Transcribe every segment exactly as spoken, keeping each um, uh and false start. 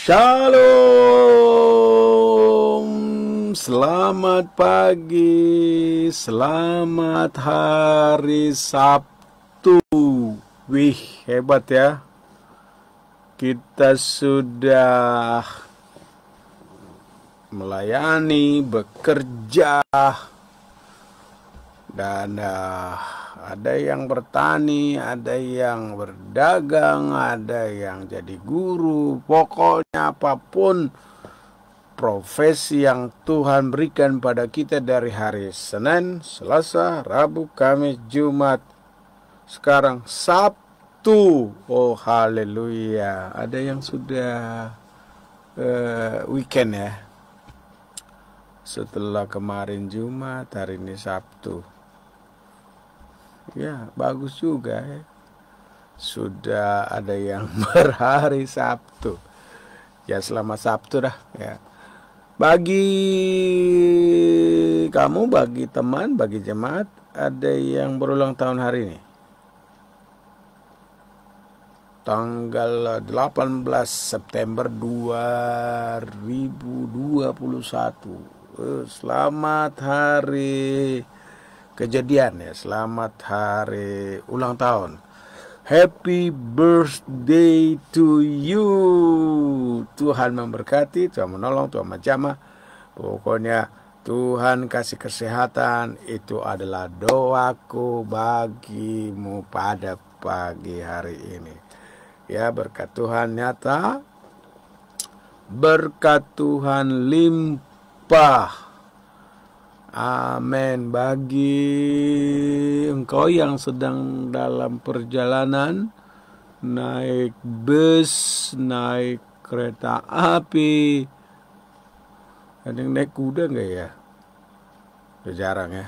Shalom, selamat pagi, selamat hari Sabtu. Wih, hebat ya. Kita sudah melayani, bekerja, dan uh, ada yang bertani, ada yang berdagang, ada yang jadi guru. Pokoknya apapun profesi yang Tuhan berikan pada kita dari hari Senin, Selasa, Rabu, Kamis, Jumat, sekarang Sabtu. Oh haleluya. Ada yang sudah uh, weekend ya. Setelah kemarin Jumat, hari ini Sabtu. Ya, bagus juga ya. Sudah ada yang berhari Sabtu. Ya, selamat Sabtu dah ya. Bagi kamu, bagi teman, bagi jemaat, ada yang berulang tahun hari ini. Tanggal delapan belas September dua ribu dua puluh satu. Eh, selamat hari kejadian ya, selamat hari ulang tahun. Happy birthday to you. Tuhan memberkati, Tuhan menolong, Tuhan menjamah. Pokoknya Tuhan kasih kesehatan. Itu adalah doaku bagimu pada pagi hari ini. Ya, berkat Tuhan nyata, berkat Tuhan limpah. Amin. Bagi engkau yang sedang dalam perjalanan, naik bus, naik kereta api, ada yang naik kuda enggak ya? Udah jarang ya.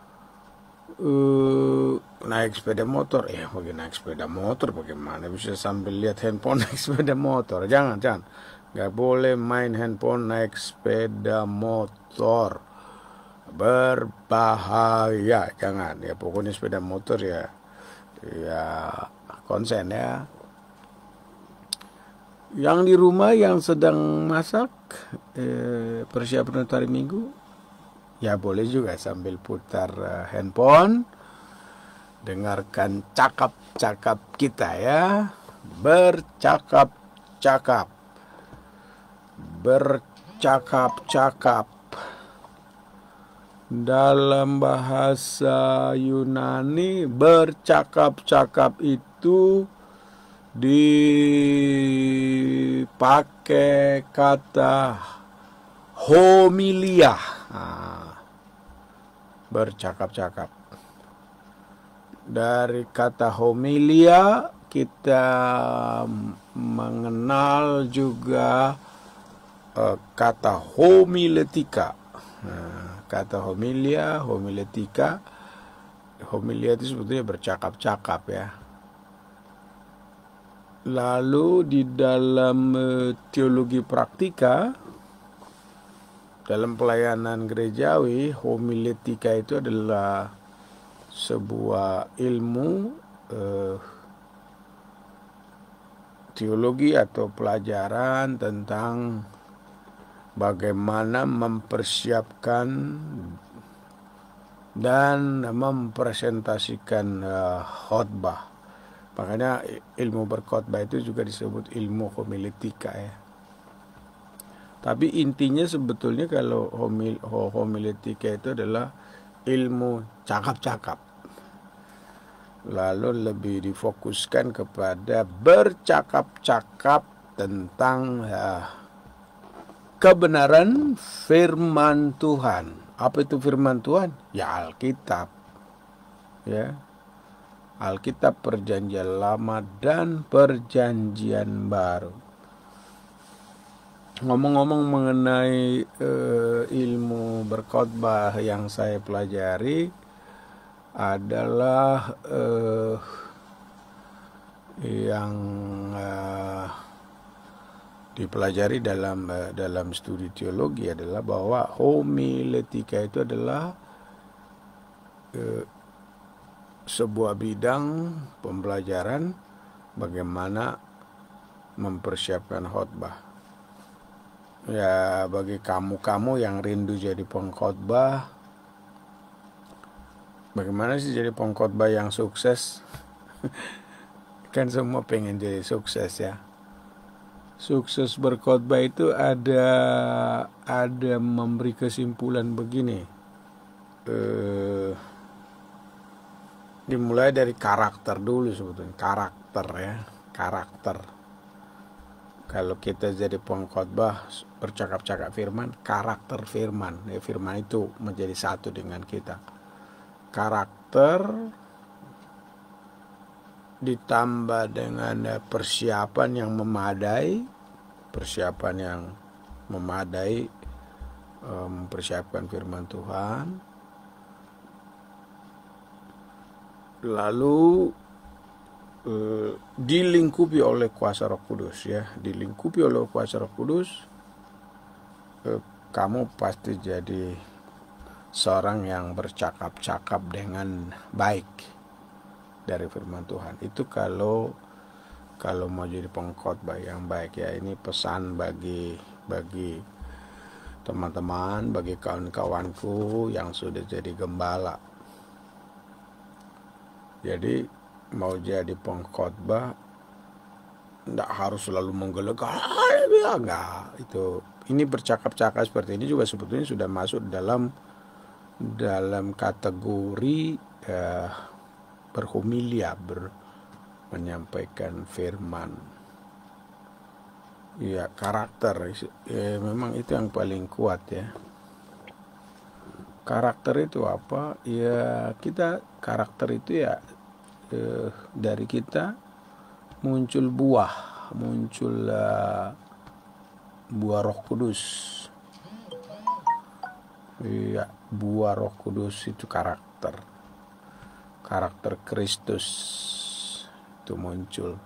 Uh, naik sepeda motor, ya bagi naik sepeda motor bagaimana bisa sambil lihat handphone naik sepeda motor? Jangan, jangan. Nggak boleh main handphone naik sepeda motor. Berbahaya, jangan ya. Pokoknya sepeda motor ya ya konsen ya. Yang di rumah yang sedang masak eh, persiapan untuk hari Minggu, ya boleh juga sambil putar uh, handphone, dengarkan cakap-cakap kita ya. Bercakap-cakap, bercakap-cakap. Dalam bahasa Yunani, bercakap-cakap itu dipakai kata homilia. Nah, bercakap-cakap. Dari kata homilia kita mengenal juga uh, kata homiletika. Nah, kata homilia, homiletika, homilia itu sebetulnya bercakap-cakap ya. Lalu di dalam uh, teologi praktika, dalam pelayanan gerejawi, homiletika itu adalah sebuah ilmu uh, teologi atau pelajaran tentang bagaimana mempersiapkan dan mempresentasikan uh, khotbah. Makanya ilmu berkhotbah itu juga disebut ilmu homiletika ya. Tapi intinya sebetulnya kalau homil, homiletika itu adalah ilmu cakap-cakap. Lalu lebih difokuskan kepada bercakap-cakap tentang uh, kebenaran firman Tuhan. Apa itu firman Tuhan? Ya Alkitab. Ya. Alkitab Perjanjian Lama dan Perjanjian Baru. Ngomong-ngomong mengenai uh, ilmu berkhotbah yang saya pelajari adalah uh, yang uh, dipelajari dalam uh, dalam studi teologi adalah bahwa homiletika itu adalah uh, sebuah bidang pembelajaran bagaimana mempersiapkan khotbah. Ya, bagi kamu-kamu yang rindu jadi pengkhotbah, bagaimana sih jadi pengkhotbah yang sukses? Kan semua pengen jadi sukses ya. Sukses berkhotbah itu ada ada memberi kesimpulan begini. Eh, dimulai dari karakter dulu sebetulnya, karakter ya, karakter. Kalau kita jadi pengkhotbah bercakap-cakap firman, karakter firman, ya, firman itu menjadi satu dengan kita. Karakter ditambah dengan persiapan yang memadai, persiapan yang memadai mempersiapkan firman Tuhan, lalu eh, dilingkupi oleh kuasa Roh Kudus ya, dilingkupi oleh kuasa Roh Kudus, eh, kamu pasti jadi seorang yang bercakap-cakap dengan baik dari firman Tuhan. Itu kalau kalau mau jadi pengkhotbah yang baik ya. Ini pesan bagi bagi teman-teman, bagi kawan-kawanku yang sudah jadi gembala. Jadi mau jadi pengkhotbah tidak harus selalu menggelegar, ya enggak. Itu ini bercakap-cakap seperti ini juga sebetulnya sudah masuk dalam dalam kategori eh, berhomilia, ber, menyampaikan firman. Ya, karakter ya, memang itu yang paling kuat ya. Karakter itu apa? Ya kita karakter itu ya eh, dari kita muncul buah, muncul uh, buah Roh Kudus. Ya, buah Roh Kudus itu karakter. Karakter Kristus itu muncul.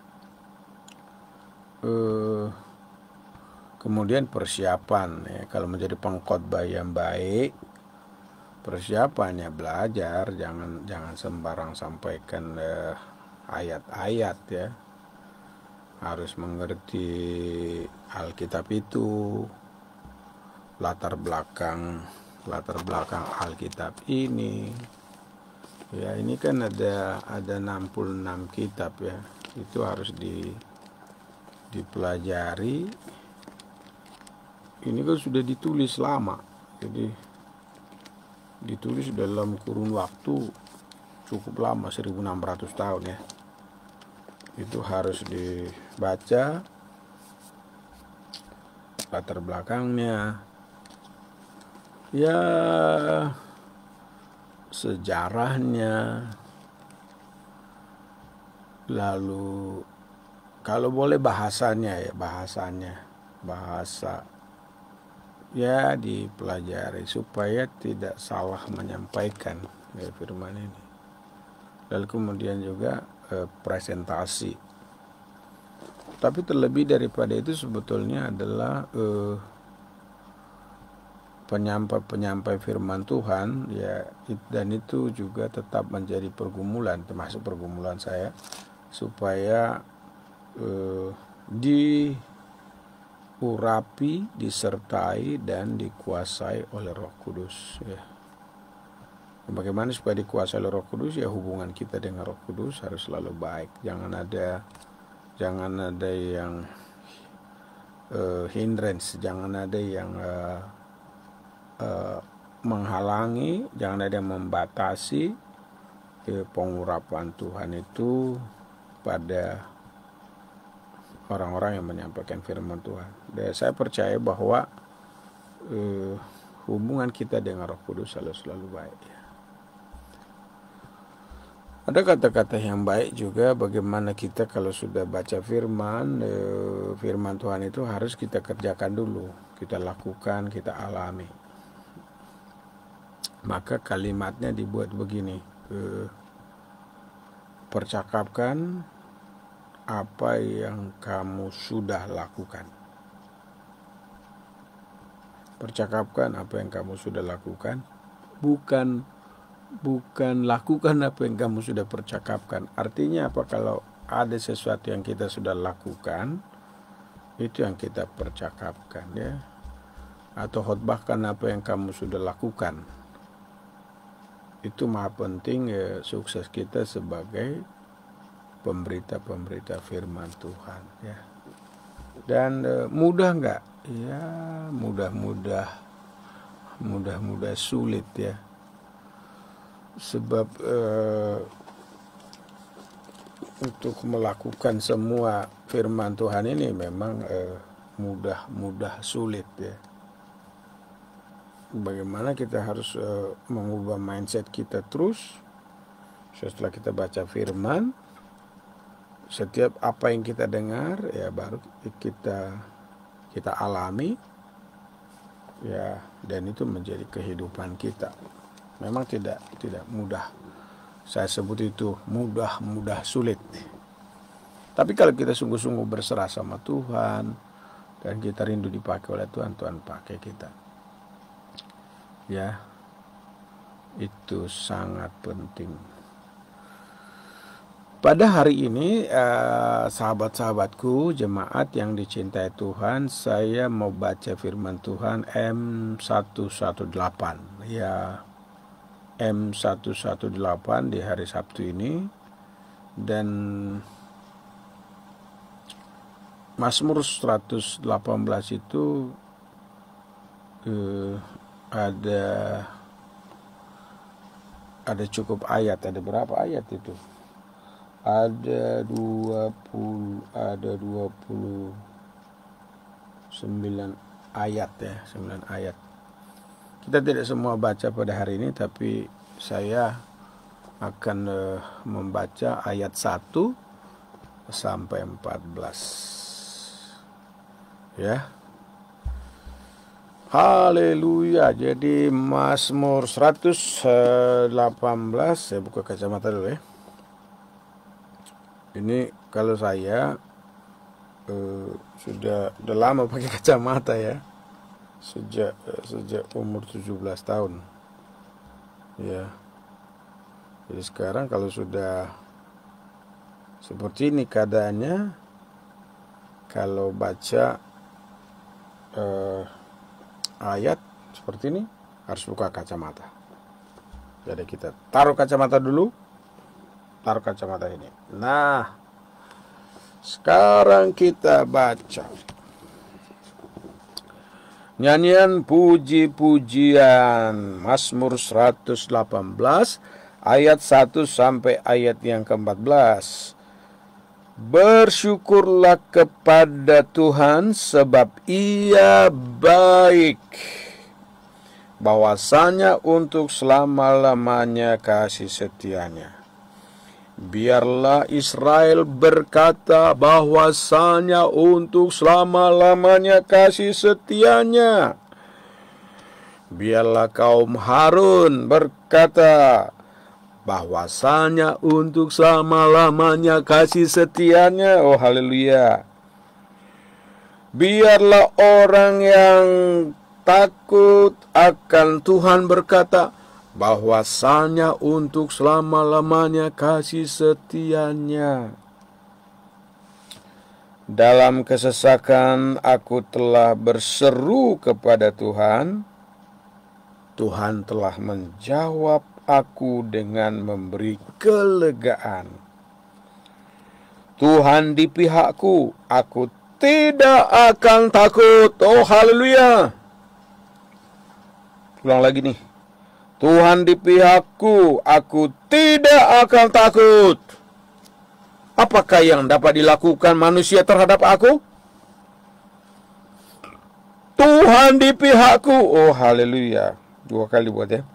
Uh, kemudian persiapan ya, kalau menjadi pengkhotbah yang baik, persiapannya belajar, jangan jangan sembarang sampaikan uh, ayat-ayat ya. Harus mengerti Alkitab itu, latar belakang latar belakang Alkitab ini. Ya, ini kan ada ada enam puluh enam kitab ya. Itu harus di dipelajari. Ini kan sudah ditulis lama. Jadi ditulis dalam kurun waktu cukup lama, seribu enam ratus tahun ya. Itu harus dibaca latar belakangnya, ya sejarahnya, lalu kalau boleh bahasanya ya, bahasanya bahasa ya dipelajari supaya tidak salah menyampaikan ya, firman ini. Lalu kemudian juga eh, presentasi. Tapi terlebih daripada itu sebetulnya adalah eh, penyampai-penyampai firman Tuhan ya, dan itu juga tetap menjadi pergumulan, termasuk pergumulan saya, supaya eh, diurapi, disertai dan dikuasai oleh Roh Kudus ya. Bagaimana supaya dikuasai oleh Roh Kudus ya, hubungan kita dengan Roh Kudus harus selalu baik. Jangan ada jangan ada yang uh, hindrance, jangan ada yang uh, uh, menghalangi, jangan ada yang membatasi uh, pengurapan Tuhan itu pada orang-orang yang menyampaikan firman Tuhan. Dan saya percaya bahwa uh, hubungan kita dengan Roh Kudus selalu selalu baik ya. Ada kata-kata yang baik juga, bagaimana kita kalau sudah baca firman, eh, firman Tuhan itu harus kita kerjakan dulu, kita lakukan, kita alami. Maka kalimatnya dibuat begini, eh, percakapkan apa yang kamu sudah lakukan. Percakapkan apa yang kamu sudah lakukan, bukan bukan lakukan apa yang kamu sudah percakapkan. Artinya apa? Kalau ada sesuatu yang kita sudah lakukan, Itu yang kita percakapkan, ya. Atau khotbahkan apa yang kamu sudah lakukan. Itu maha penting, ya, sukses kita sebagai pemberita-pemberita firman Tuhan, ya. Dan e, mudah nggak? Ya, mudah-mudah, mudah-mudah sulit, ya. Sebab e, untuk melakukan semua firman Tuhan ini memang eh, mudah-mudah sulit, ya. Bagaimana kita harus eh, mengubah mindset kita terus setelah kita baca firman. Setiap apa yang kita dengar, ya, baru kita kita alami, ya, dan itu menjadi kehidupan kita. Memang tidak tidak mudah. Saya sebut itu mudah-mudah sulit. Tapi kalau kita sungguh-sungguh berserah sama Tuhan dan kita rindu dipakai oleh Tuhan, Tuhan pakai kita. Ya, itu sangat penting. Pada hari ini, eh, sahabat-sahabatku, jemaat yang dicintai Tuhan, saya mau baca firman Tuhan M seratus delapan belas. Ya, M seratus delapan belas di hari Sabtu ini. Dan Mazmur seratus delapan belas itu eh, ada ada cukup ayat. Ada berapa ayat itu? Ada dua puluh ada dua puluh sembilan ayat, ya, sembilan ayat. Kita tidak semua baca pada hari ini, tapi saya akan uh, membaca ayat satu sampai empat belas. Ya. Haleluya. Jadi Mazmur seratus delapan belas, saya buka kacamata dulu, ya. Ini kalau saya uh, sudah udah lama pakai kacamata, ya. Sejak sejak umur tujuh belas tahun. Ya. Jadi sekarang kalau sudah seperti ini keadaannya, kalau baca eh, ayat seperti ini harus buka kacamata. Jadi kita taruh kacamata dulu. Taruh kacamata ini. Nah, sekarang kita baca nyanyian puji-pujian Mazmur seratus delapan belas ayat satu sampai ayat yang keempat belas. Bersyukurlah kepada Tuhan sebab Ia baik, bahwasanya untuk selama-lamanya kasih setianya. Biarlah Israel berkata bahwasanya untuk selama-lamanya kasih setianya. Biarlah kaum Harun berkata bahwasanya untuk selama-lamanya kasih setianya. Oh, haleluya. Biarlah orang yang takut akan Tuhan berkata bahwasanya untuk selama-lamanya kasih setianya. Dalam kesesakan aku telah berseru kepada Tuhan. Tuhan telah menjawab aku dengan memberi kelegaan. Tuhan di pihakku, aku tidak akan takut. Oh, haleluya. Ulang lagi nih. Tuhan di pihakku, aku tidak akan takut. Apakah yang dapat dilakukan manusia terhadap aku? Tuhan di pihakku. Oh, haleluya. Dua kali buat, ya.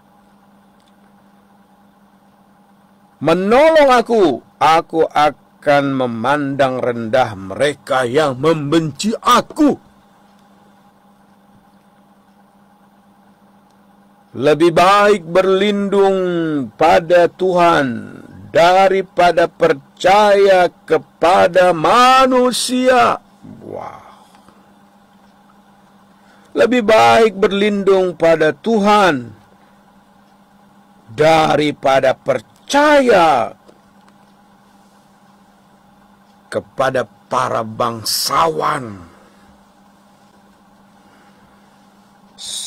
Menolong aku, aku akan memandang rendah mereka yang membenci aku. Lebih baik berlindung pada Tuhan daripada percaya kepada manusia. Wow. Lebih baik berlindung pada Tuhan daripada percaya kepada para bangsawan.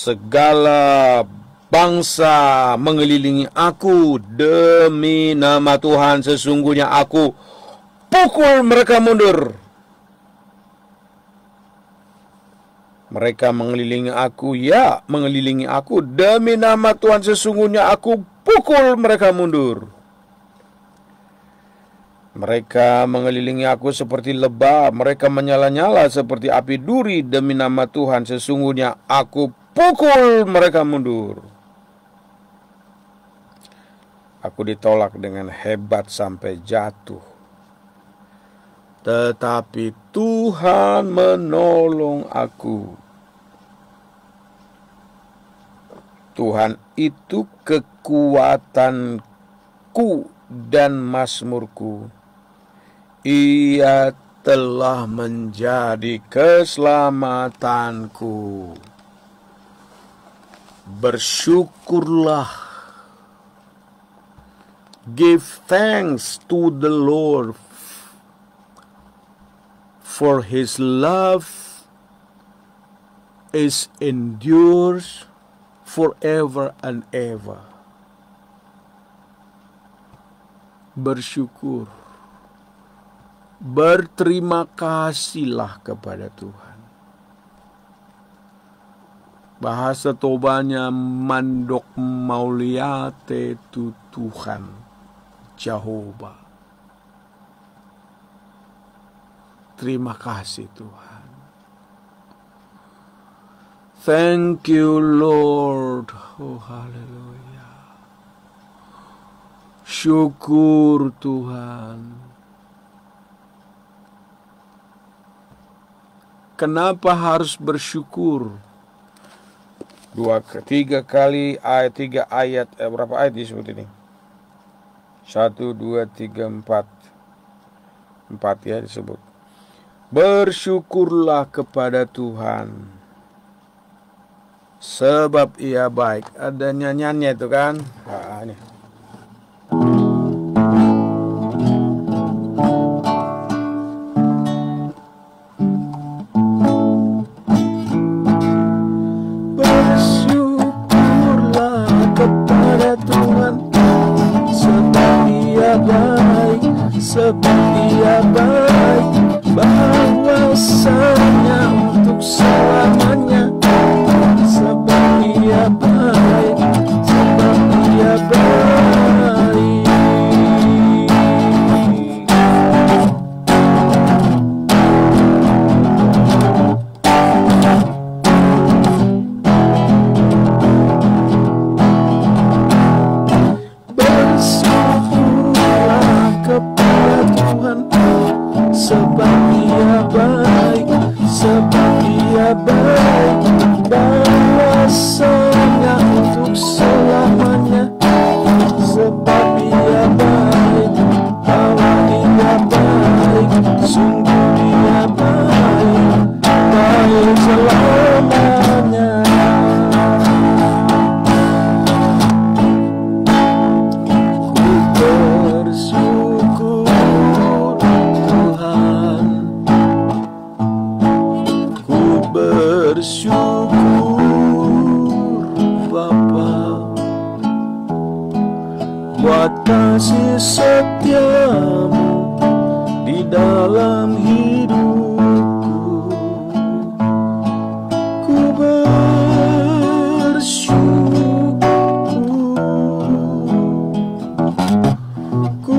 segala bangsa mengelilingi aku demi nama Tuhan, sesungguhnya aku pukul mereka mundur. Mereka mengelilingi aku, ya, mengelilingi aku demi nama Tuhan, sesungguhnya aku pukul mereka mundur. Mereka mengelilingi aku seperti lebah, mereka menyala-nyala seperti api duri demi nama Tuhan, sesungguhnya aku pukul mereka mundur. Aku ditolak dengan hebat sampai jatuh, tetapi Tuhan menolong aku. Tuhan itu kekuatanku dan mazmurku. Ia telah menjadi keselamatanku. Bersyukurlah. Give thanks to the Lord, for His love is endures forever and ever. Bersyukur, berterima kasihlah kepada Tuhan. Bahasa Tobanya mandok mauliate tu Tuhan Jehovah. Terima kasih Tuhan. Thank you Lord. Oh haleluya. Syukur Tuhan. Kenapa harus bersyukur? Dua ketiga kali ayat tiga ayat eh, berapa ayat disebut ini? Satu dua tiga empat empat ya disebut. Bersyukurlah kepada Tuhan, sebab Ia baik. Ada nyanyiannya itu kan? Nah, ini. Bersyukurlah kepada Tuhan, sebab Ia baik, sebab Ia baik, bahwasanya untuk selamanya. Sebab Ia baik, sebab Ia baik. Bersyukurlah kepada Tuhan, sebab Ia baik, sebab Ia baik, bahwasanya untuk selamanya. Sebab Ia baik, bahwa Ia baik, sungguh Dia baik, baik selamanya. Ku bersyukur Tuhan, ku bersyukur buat kasih setiamu di dalam hidupku. Ku bersyukur, ku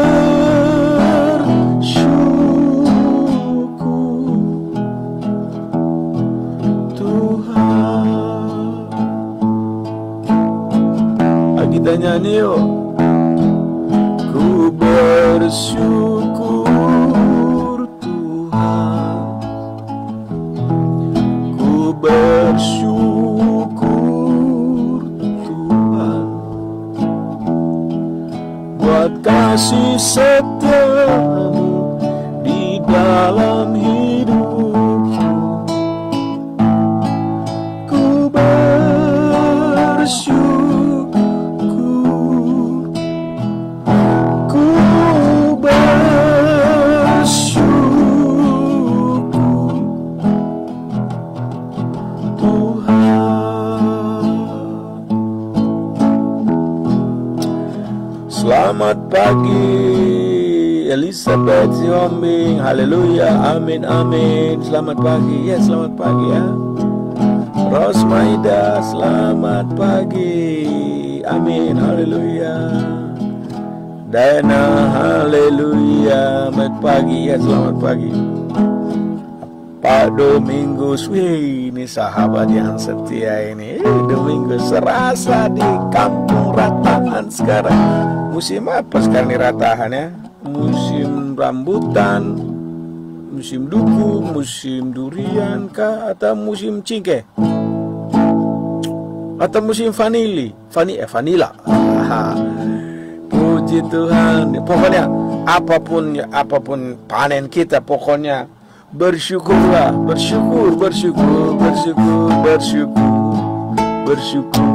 bersyukur Tuhan. Ah, kita nyanyi yuk. Ku bersyukur Tuhan, ku bersyukur Tuhan, buat kasih setiamu di dalam hidupku. Ku bersyukur, Tuhan. Selamat pagi Elizabeth Siombing. Haleluya, amin amin. Selamat pagi, ya selamat pagi ya. Rosmaida, selamat pagi. Amin, haleluya. Dana, haleluya. Selamat pagi, ya selamat pagi. Pak Domingus, wih ini sahabat yang setia ini. Eh, Domingus serasa di kampung Ratahan sekarang. Musim apa sekarang di Ratahan ya? Musim rambutan, musim duku, musim durian kah? Atau musim cingke? Atau musim vanili? Vani, eh, vanila. Aha. Puji Tuhan. Pokoknya apapun apapun panen kita, pokoknya bersyukurlah, bersyukur, bersyukur, bersyukur, bersyukur, bersyukur,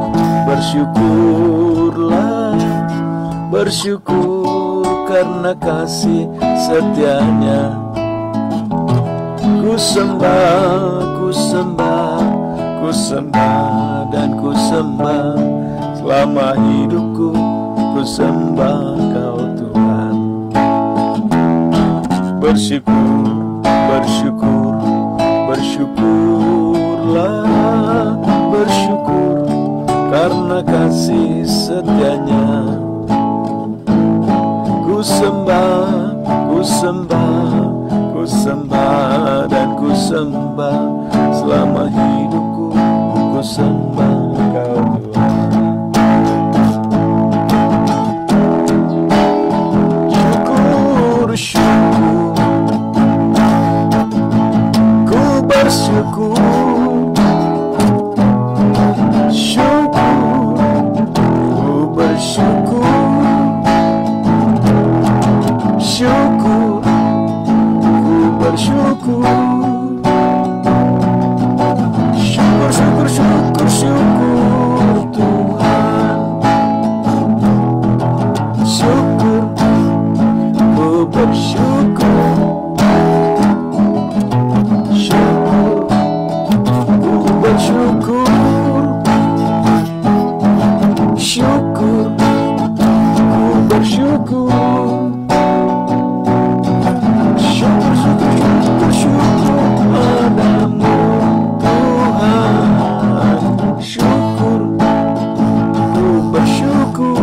bersyukurlah, bersyukur karena kasih setianya. Ku sembah, ku sembah, ku sembah dan ku sembah selama hidupku, ku sembah Kau Tuhan. Bersyukur, bersyukur, bersyukurlah, bersyukur karena kasih setianya. Ku sembah, ku sembah, ku sembah dan ku sembah selama hidupku, ku sembah Kau Tuhan. Syukur, syukur, bersyukur, syukur, ku bersyukur, syukur, ku bersyukur, syukur, syukur, syukur, syukur Tuhan, syukur, ku bersyukur, syukur, syukur, ku bersyukur, syukur, syukur, syukur, syukur padamu Tuhan, syukur, ku bersyukur,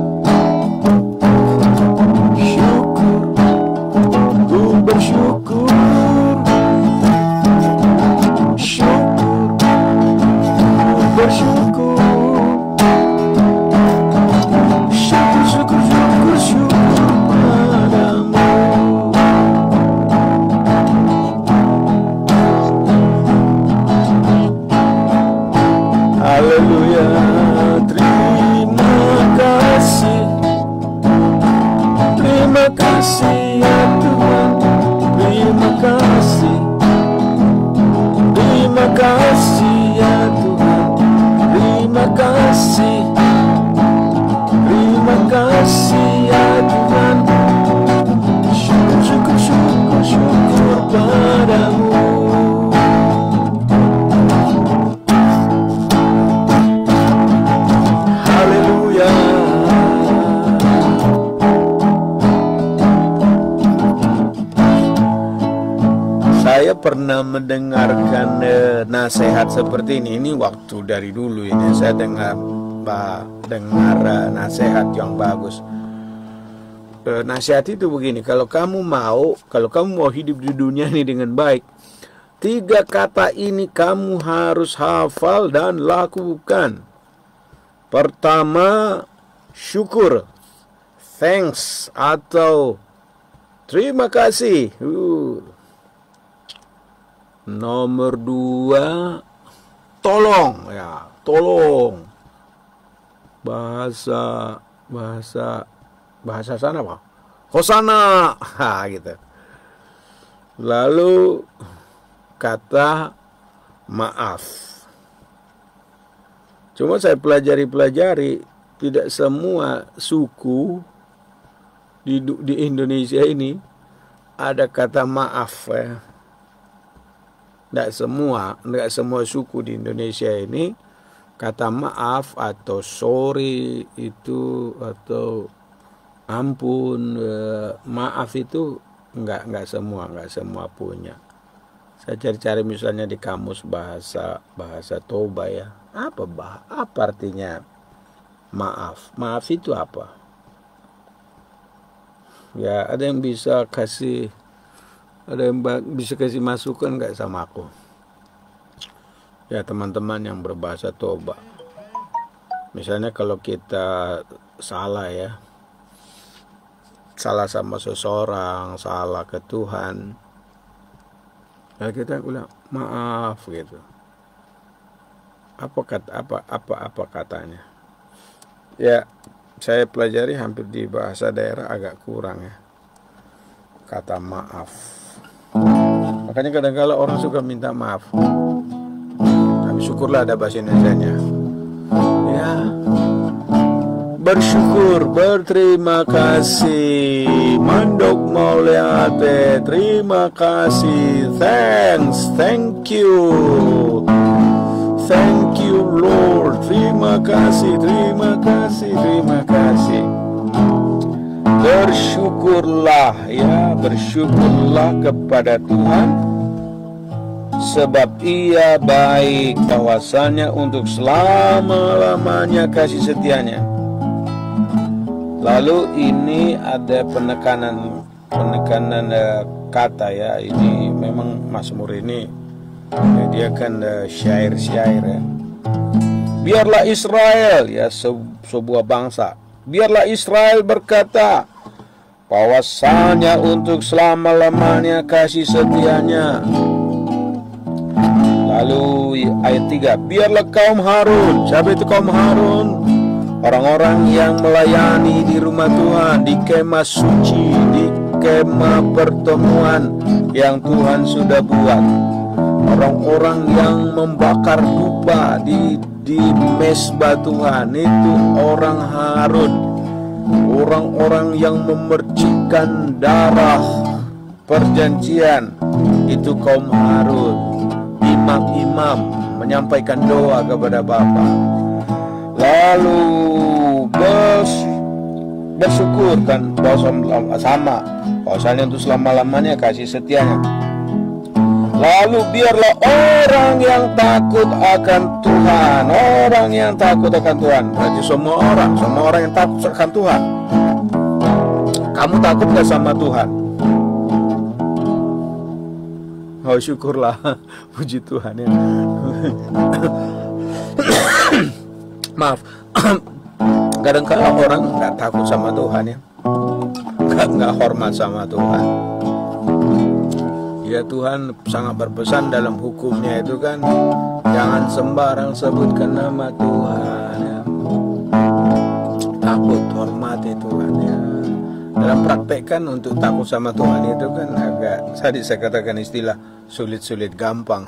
syukur, ku bersyukur, bersyukur, syukur, syukur, syukur, syukur padamu. Haleluya, terima kasih, terima kasih ya Tuhan, terima kasih, terima kasih ya Tuhan. Terima kasih, terima kasih ya Tuhan. Syukur, syukur, syukur, syukur padamu. Haleluya. Saya pernah mendengarkan eh, nasihat seperti ini. Ini waktu dari dulu ini saya dengar bah, dengar eh, nasihat yang bagus. Eh, nasihat itu begini, kalau kamu mau, kalau kamu mau hidup di dunia ini dengan baik, tiga kata ini kamu harus hafal dan lakukan. Pertama, syukur, thanks atau terima kasih. Uh. Nomor dua, tolong ya, tolong. Bahasa bahasa bahasa sana apa? Hosana, ha, gitu. Lalu kata maaf. Cuma saya pelajari-pelajari, tidak semua suku di di Indonesia ini ada kata maaf ya. Tidak semua, tidak semua suku di Indonesia ini kata maaf atau sorry itu atau ampun, eh, maaf itu enggak enggak semua enggak semua punya. Saya cari-cari misalnya di kamus bahasa bahasa Toba ya. Apa bah apa artinya maaf? Maaf itu apa? Ya, ada yang bisa kasih ada yang bisa kasih masukan enggak sama aku? Ya, teman-teman yang berbahasa Toba. Misalnya kalau kita salah ya, salah sama seseorang, salah ke Tuhan, ya kita bilang maaf gitu. Apa kata apa apa apa katanya? Ya, saya pelajari hampir di bahasa daerah agak kurang ya kata maaf. Makanya kadang-kadang orang suka minta maaf. Tapi syukurlah ada bahasa Indonesianya. Ya, bersyukur, berterima kasih, mandok mauliate, terima kasih, thanks, thank you, thank you Lord, terima kasih, terima kasih, terima kasih. Bersyukurlah ya, bersyukurlah kepada Tuhan, sebab Ia baik, bahwasanya untuk selama-lamanya kasih setianya. Lalu ini ada penekanan penekanan uh, kata ya. Ini memang Mazmur ini ya, dia kan uh, syair-syair ya. Biarlah Israel ya se sebuah bangsa. Biarlah Israel berkata, bahwasanya untuk selama-lamanya kasih setianya. Lalu ayat tiga, biarlah kaum Harun. Siapa itu kaum Harun? Orang-orang yang melayani di rumah Tuhan, di kemah suci, di kemah pertemuan yang Tuhan sudah buat. Orang-orang yang membakar dupa di di mesbah Tuhan, itu orang Harun. Orang-orang yang memercikkan darah perjanjian, itu kaum Harun. Imam-imam menyampaikan doa kepada Bapa. Lalu bers, bersyukur kan sama, bahwasanya untuk selama-lamanya kasih setianya. Lalu biarlah orang yang takut akan Tuhan, orang yang takut akan Tuhan, berarti semua orang, semua orang yang takut akan Tuhan. Kamu takut gak sama Tuhan? Oh syukurlah, puji Tuhan ya. Maaf, kadang-kadang orang nggak takut sama Tuhan ya, nggak nggak hormat sama Tuhan. Ya Tuhan sangat berpesan dalam hukumnya itu kan, jangan sembarang sebutkan nama Tuhan ya. Takut, hormati Tuhan ya. Dalam praktek kan untuk takut sama Tuhan itu kan agak, tadi saya katakan istilah sulit-sulit gampang.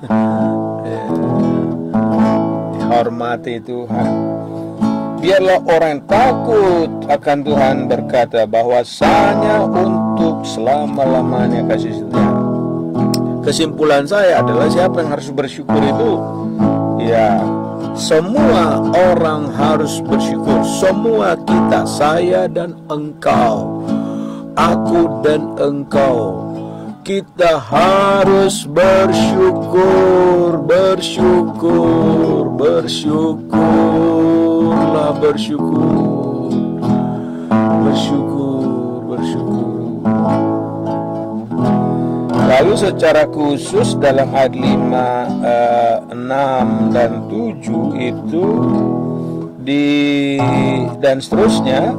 Hormati Tuhan. Biarlah orang yang takut akan Tuhan berkata, bahwasanya untuk selama-lamanya kasih setia. Kesimpulan saya adalah siapa yang harus bersyukur itu? Ya, semua orang harus bersyukur. Semua kita, saya dan engkau, aku dan engkau, kita harus bersyukur, bersyukur, bersyukurlah, bersyukur, bersyukur, bersyukur. Lalu secara khusus dalam ayat lima, enam dan tujuh itu di dan seterusnya,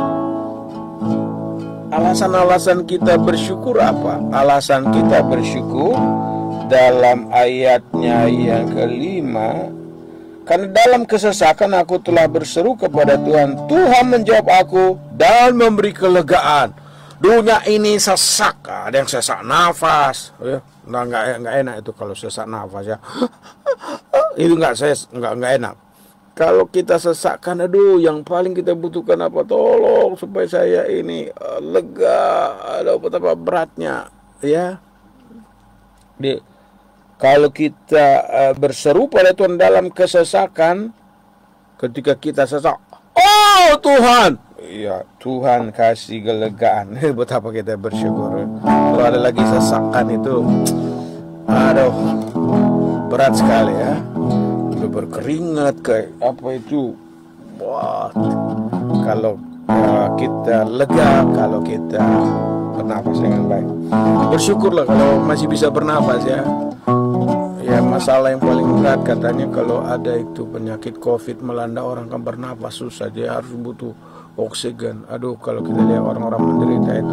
alasan-alasan kita bersyukur apa? Alasan kita bersyukur dalam ayatnya yang kelima, karena dalam kesesakan aku telah berseru kepada Tuhan, Tuhan menjawab aku dan memberi kelegaan. Dunia ini sesak, ada yang sesak nafas, ya, nggak nggak nggak enak itu kalau sesak nafas ya, itu nggak saya nggak nggak enak. Kalau kita sesakkan, aduh, yang paling kita butuhkan apa? Tolong supaya saya ini uh, lega, ada betapa beratnya, ya. Di Kalau kita uh, berseru pada Tuhan dalam kesesakan, ketika kita sesak, oh Tuhan, ya Tuhan kasih kelegaan. Betapa kita bersyukur. Kalau ada lagi sesakan itu, aduh, berat sekali ya. Udah berkeringat kayak apa itu. Wah, kalau ya, kita lega, kalau kita bernafas dengan baik. Bersyukurlah kalau masih bisa bernafas ya. Ya, masalah yang paling berat katanya kalau ada itu penyakit COVID melanda orang kan bernafas susah, dia harus butuh oksigen. Aduh, kalau kita lihat orang-orang menderita itu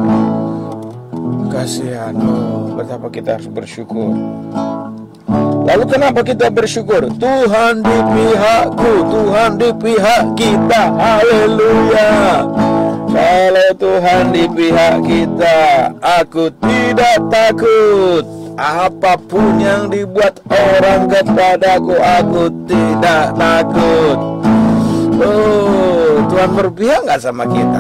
kasihan. Oh, betapa kita harus bersyukur. Lalu kenapa kita bersyukur? Tuhan di pihakku, Tuhan di pihak kita. Haleluya. Kalau Tuhan di pihak kita, aku tidak takut. Apapun yang dibuat orang kepadaku, aku tidak takut. Oh, Tuhan berpihak nggak sama kita?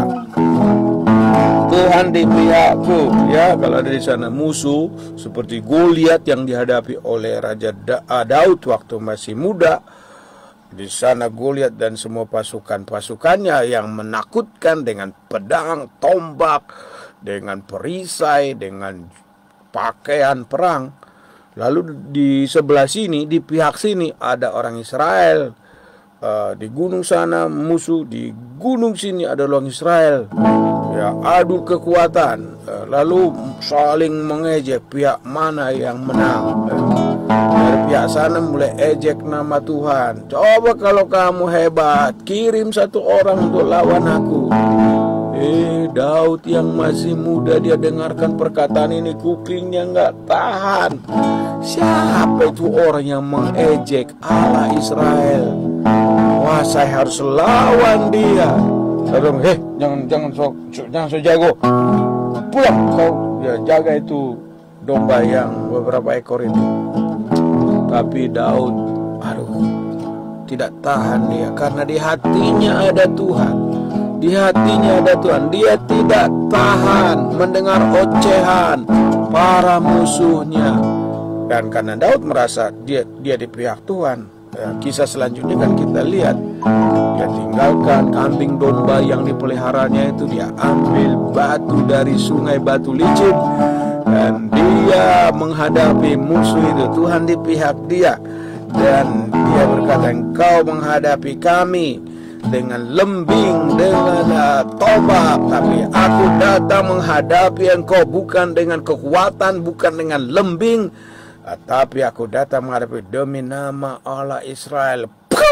Tuhan di pihakku. Ya, kalau ada di sana musuh seperti Goliat yang dihadapi oleh Raja Daud waktu masih muda. Di sana Goliat dan semua pasukan-pasukannya yang menakutkan dengan pedang, tombak, dengan perisai, dengan pakaian perang. Lalu di sebelah sini, di pihak sini ada orang Israel. Uh, di gunung sana musuh, di gunung sini ada orang Israel. Ya, adu kekuatan. Uh, lalu saling mengejek pihak mana yang menang. Uh, dari pihak sana mulai ejek nama Tuhan. Coba kalau kamu hebat, kirim satu orang untuk lawan aku. Eh, Daud yang masih muda, dia dengarkan perkataan ini, kupingnya nggak tahan. Siapa itu orang yang mengejek Allah Israel? Wah, saya harus lawan dia. Saya bilang, heh, jangan jangan so, jangan so jago. Pulang kau, ya jaga itu domba yang beberapa ekor itu. Tapi Daud, aduh, tidak tahan dia karena di hatinya ada Tuhan. Di hatinya ada Tuhan. Dia tidak tahan mendengar ocehan para musuhnya. Dan karena Daud merasa dia dia di pihak Tuhan, ya, kisah selanjutnya kan kita lihat, dia tinggalkan kambing domba yang dipeliharanya itu, dia ambil batu dari sungai, batu licin, dan dia menghadapi musuh itu. Tuhan di pihak dia, dan dia berkata, engkau menghadapi kami dengan lembing, dengan uh, tombak, tapi aku datang menghadapi engkau bukan dengan kekuatan, bukan dengan lembing, uh, tapi aku datang menghadapi demi nama Allah Israel.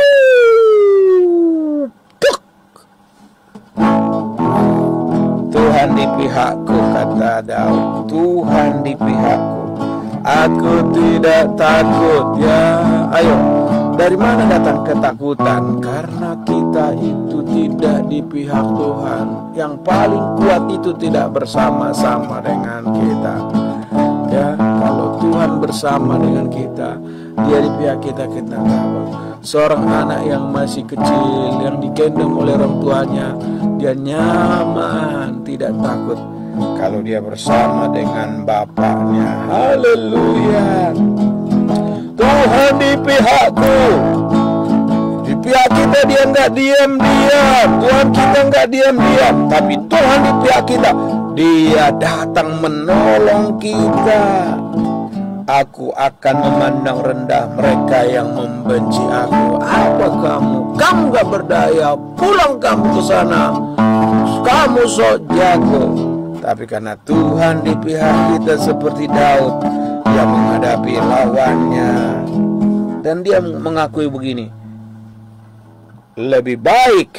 Tuhan di pihakku, kata Daud. Tuhan di pihakku, aku tidak takut. Ya, ayo. Dari mana datang ketakutan? Karena kita itu tidak di pihak Tuhan. Yang paling kuat itu tidak bersama-sama dengan kita. Ya, kalau Tuhan bersama dengan kita, dia di pihak kita, kita tahu. Seorang anak yang masih kecil, yang digendong oleh orang tuanya, dia nyaman, tidak takut kalau dia bersama dengan bapaknya. Haleluya. Tuhan di pihakku. Di pihak kita dia nggak diam-diam. Tuhan kita nggak diam-diam. Tapi Tuhan di pihak kita, dia datang menolong kita. Aku akan memandang rendah mereka yang membenci aku. Apa kamu? Kamu gak berdaya. Pulang kamu ke sana. Kamu sok jago. Tapi karena Tuhan di pihak kita seperti Daud, dia menghadapi lawannya. Dan dia mengakui begini, lebih baik,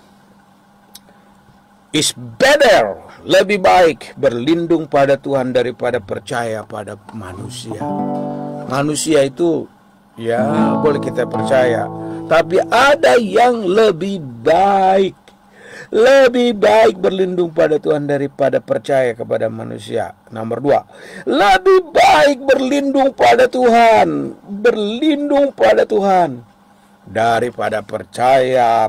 is better, lebih baik berlindung pada Tuhan daripada percaya pada manusia. Manusia itu ya boleh kita percaya, tapi ada yang lebih baik. Lebih baik berlindung pada Tuhan daripada percaya kepada manusia. Nomor dua, lebih baik berlindung pada Tuhan, berlindung pada Tuhan daripada percaya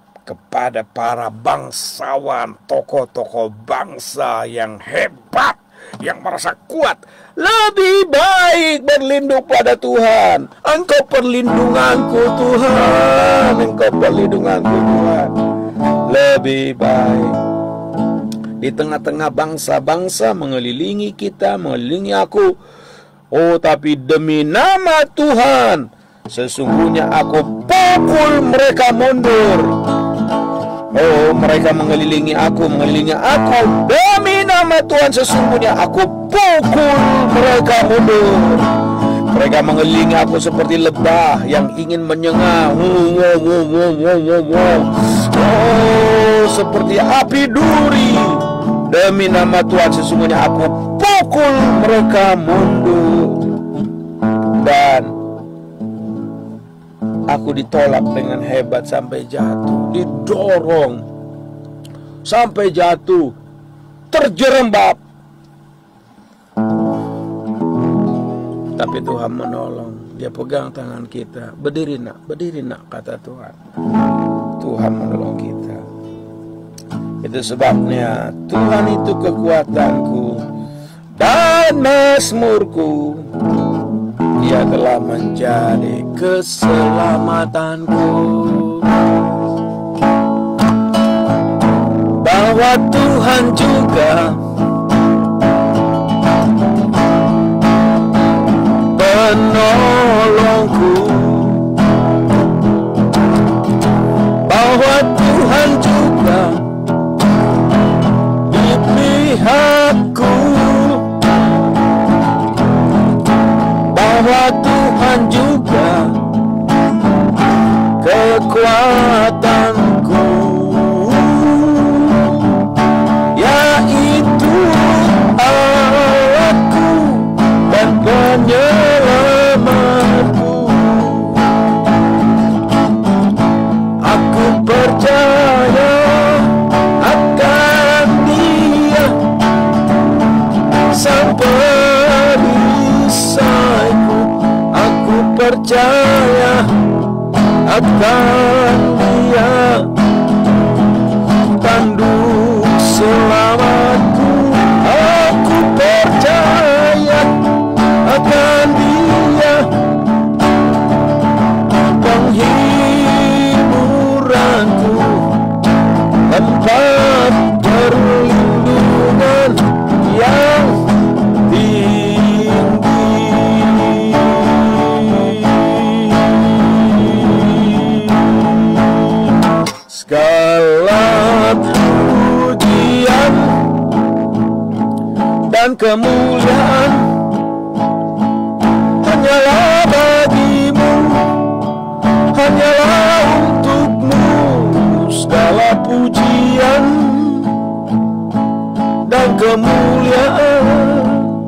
kepada para bangsawan, tokoh-tokoh bangsa yang hebat, yang merasa kuat. Lebih baik berlindung pada Tuhan. Engkau perlindunganku Tuhan, Engkau perlindunganku Tuhan. Lebih baik di tengah-tengah bangsa-bangsa mengelilingi kita, mengelilingi aku. Oh, tapi demi nama Tuhan, sesungguhnya aku pukul mereka mundur. Oh, mereka mengelilingi aku, mengelilingi aku. Demi nama Tuhan, sesungguhnya aku pukul mereka mundur. Mereka mengelilingi aku seperti lebah yang ingin menyengat. Oh, seperti api duri. Demi nama Tuhan, sesungguhnya aku pukul mereka mundur. Dan aku ditolak dengan hebat sampai jatuh, didorong sampai jatuh, terjerembab. Tapi Tuhan menolong, Dia pegang tangan kita. Berdiri nak, berdiri nak, kata Tuhan. Tuhan menolong kita. Itu sebabnya Tuhan itu kekuatanku dan mazmurku. Dia telah menjadi keselamatanku. Bahwa Tuhan juga penolongku. Bahwa Tuhan juga di pihakku. Bahwa Tuhan juga kekuatanku, yaitu Allahku dan penyelamatku. Aku percaya akan Dia sampai percaya akan Dia tanduk selamatku. Aku percaya akan Dia penghiburanku, tempat perlindungan yang segala pujian dan kemuliaan hanyalah bagimu, hanyalah untukmu. Segala pujian dan kemuliaan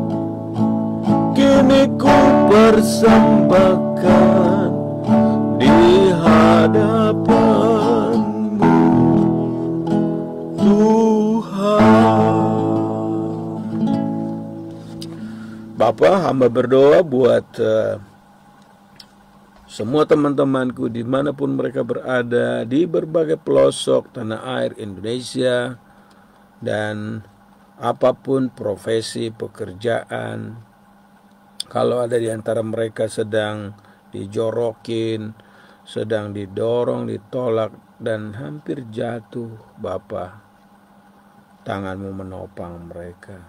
kini ku persembahkan di hadapan Bapa. Hamba berdoa buat uh, semua teman-temanku dimanapun mereka berada di berbagai pelosok tanah air Indonesia, dan apapun profesi pekerjaan, kalau ada di antara mereka sedang dijorokin, sedang didorong, ditolak, dan hampir jatuh, Bapa, tangan-Mu menopang mereka.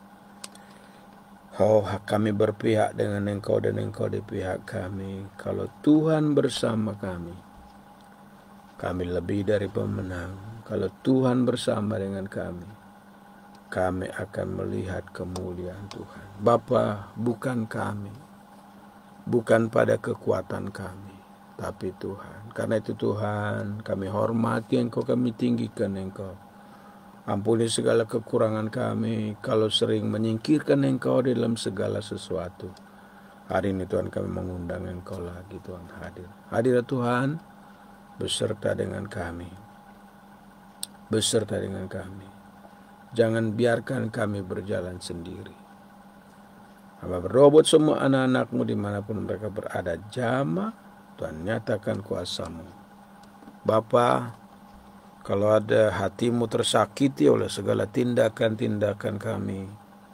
Oh, kami berpihak dengan Engkau dan Engkau di pihak kami. Kalau Tuhan bersama kami, kami lebih dari pemenang. Kalau Tuhan bersama dengan kami, kami akan melihat kemuliaan Tuhan. Bapa, bukan kami, bukan pada kekuatan kami, tapi Tuhan. Karena itu Tuhan, kami hormati Engkau, kami tinggikan Engkau. Ampuni segala kekurangan kami kalau sering menyingkirkan Engkau dalam segala sesuatu. Hari ini Tuhan, kami mengundang Engkau lagi, Tuhan hadir. Hadir Tuhan, beserta dengan kami. Beserta dengan kami. Jangan biarkan kami berjalan sendiri. Hamba berdoa buat semua anak-anak-Mu dimanapun mereka berada. Jamah, Tuhan nyatakan kuasa-Mu. Bapa, kalau ada hati-Mu tersakiti oleh segala tindakan-tindakan kami,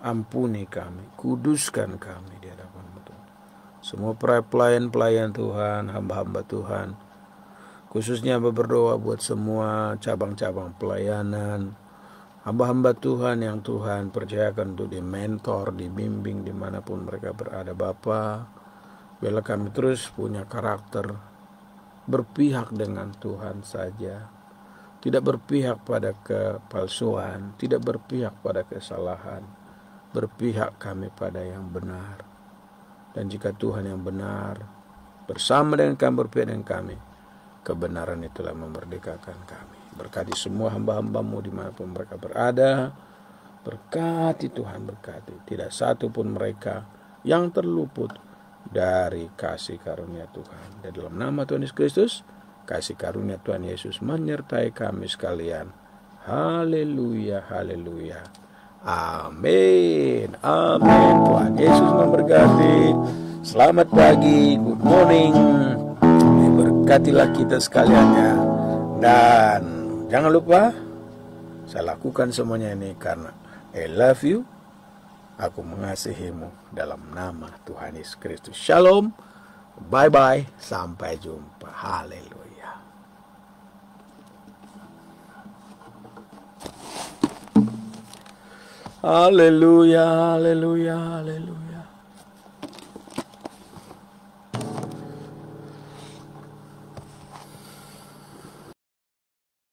Ampuni kami, kuduskan kami di hadapan-Mu Tuhan. Semua pelayan-pelayan Tuhan, hamba-hamba Tuhan, khususnya berdoa buat semua cabang-cabang pelayanan, hamba-hamba Tuhan yang Tuhan percayakan untuk dimentor, dibimbing dimanapun mereka berada. Bapa, biarlah kami terus punya karakter berpihak dengan Tuhan saja, tidak berpihak pada kepalsuan, tidak berpihak pada kesalahan, berpihak kami pada yang benar. Dan jika Tuhan yang benar bersama dengan kami, berpihak dengan kami, kebenaran itulah memerdekakan kami. Berkati semua hamba-hamba-Mu dimanapun mereka berada. Berkati Tuhan, berkati. Tidak satu pun mereka yang terluput dari kasih karunia Tuhan. Dan dalam nama Tuhan Yesus Kristus, kasih karunia Tuhan Yesus menyertai kami sekalian. Haleluya, haleluya. Amin, amin. Tuhan Yesus memberkati. Selamat pagi, good morning. Berkatilah kita sekalian ya. Dan jangan lupa, saya lakukan semuanya ini karena I love you. Aku mengasihimu dalam nama Tuhan Yesus Kristus. Shalom. Bye-bye. Sampai jumpa. Haleluya. Haleluya, haleluya, haleluya.